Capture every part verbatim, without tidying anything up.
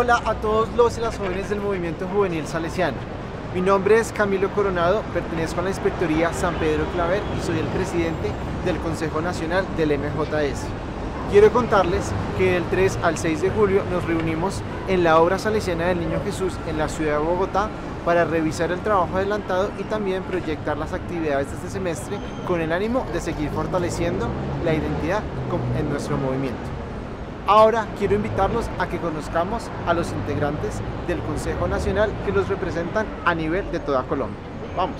Hola a todos los y las jóvenes del movimiento juvenil salesiano. Mi nombre es Camilo Coronado, pertenezco a la Inspectoría San Pedro Claver y soy el presidente del Consejo Nacional del M J S. Quiero contarles que del tres al seis de julio nos reunimos en la obra salesiana del Niño Jesús en la ciudad de Bogotá para revisar el trabajo adelantado y también proyectar las actividades de este semestre con el ánimo de seguir fortaleciendo la identidad en nuestro movimiento. Ahora quiero invitarlos a que conozcamos a los integrantes del Consejo Nacional que los representan a nivel de toda Colombia. ¡Vamos!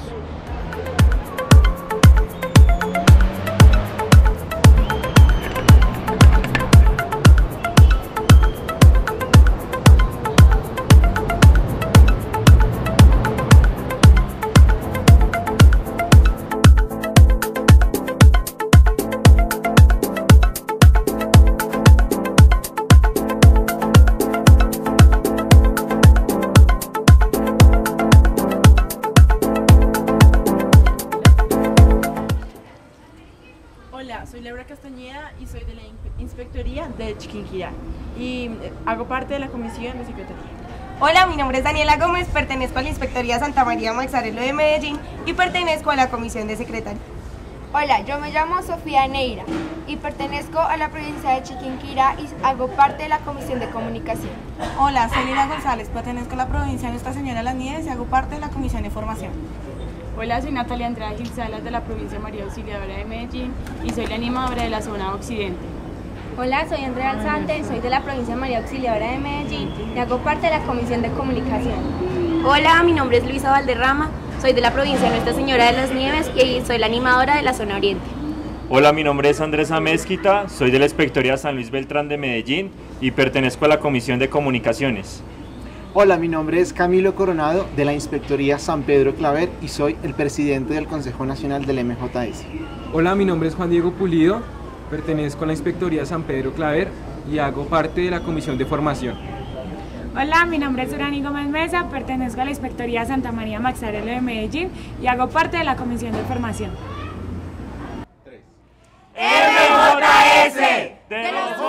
Hola, soy Laura Castañeda y soy de la Inspectoría de Chiquinquirá y hago parte de la Comisión de Secretaría. Hola, mi nombre es Daniela Gómez, pertenezco a la Inspectoría Santa María Maxarelo de Medellín y pertenezco a la Comisión de Secretaría. Hola, yo me llamo Sofía Neira y pertenezco a la provincia de Chiquinquirá y hago parte de la Comisión de Comunicación. Hola, soy Lina González, pertenezco a la provincia de Nuestra Señora de las Nieves y hago parte de la Comisión de Formación. Hola, soy Natalia Andrea Gil Salas de la provincia María Auxiliadora de Medellín y soy la animadora de la zona occidente. Hola, soy Andrea Alzante, soy de la provincia María Auxiliadora de Medellín y hago parte de la Comisión de Comunicación. Hola, mi nombre es Luisa Valderrama, soy de la provincia de Nuestra Señora de las Nieves y soy la animadora de la zona oriente. Hola, mi nombre es Andrés Amézquita, soy de la Inspectoría San Luis Beltrán de Medellín y pertenezco a la Comisión de Comunicaciones. Hola, mi nombre es Camilo Coronado de la Inspectoría San Pedro Claver y soy el presidente del Consejo Nacional del M J S. Hola, mi nombre es Juan Diego Pulido, pertenezco a la Inspectoría San Pedro Claver y hago parte de la Comisión de Formación. Hola, mi nombre es Urani Gómez Mesa, pertenezco a la Inspectoría Santa María Maxarelo de Medellín y hago parte de la Comisión de Formación. M J S de los